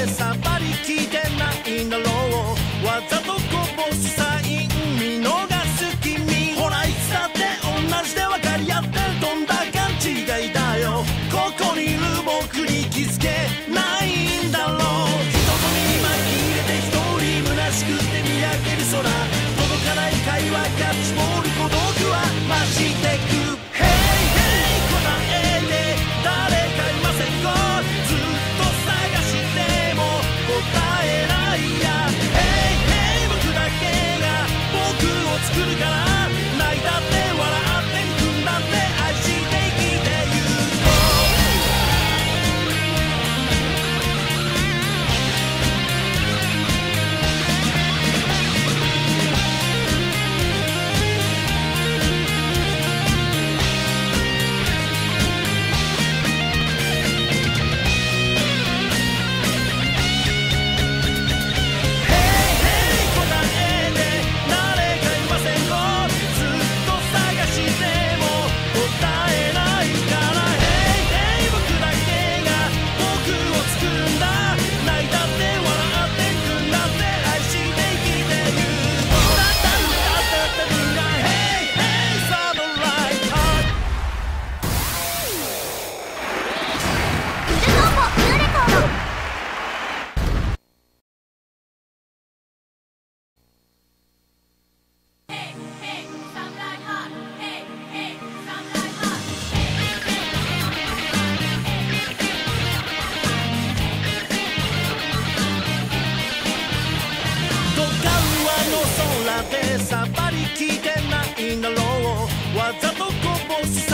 でさっぱり聞いてないんだろう。わざとこぼすサイン見逃す君、ほらいつだって同じで分かり合ってる、どんだ勘違いだよ。ここにいる僕に気づけないんだろう。人混みに紛れて一人虚しくて見上げる空、届かない会話キャッチボール、孤独は増してく。Hey hey 答えで誰かいませんか、ずっと探しても答えないや。 Hey hey 僕だけが僕を作るから、泣いたって笑って憎んだって愛して生きてゆこう。さっぱり聞いてないんだろう。わざとこぼす